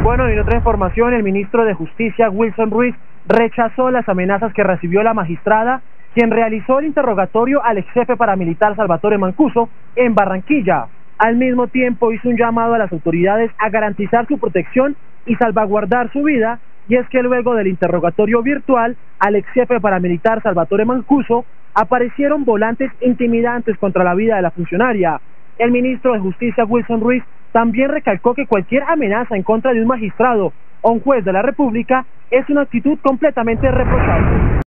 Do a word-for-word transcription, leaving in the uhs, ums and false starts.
Bueno, y en otra información, el ministro de Justicia, Wilson Ruiz, rechazó las amenazas que recibió la magistrada, quien realizó el interrogatorio al ex jefe paramilitar Salvatore Mancuso en Barranquilla. Al mismo tiempo hizo un llamado a las autoridades a garantizar su protección y salvaguardar su vida, y es que luego del interrogatorio virtual al ex jefe paramilitar Salvatore Mancuso aparecieron volantes intimidantes contra la vida de la funcionaria. El ministro de Justicia, Wilson Ruiz, también recalcó que cualquier amenaza en contra de un magistrado o un juez de la República es una actitud completamente reprochable.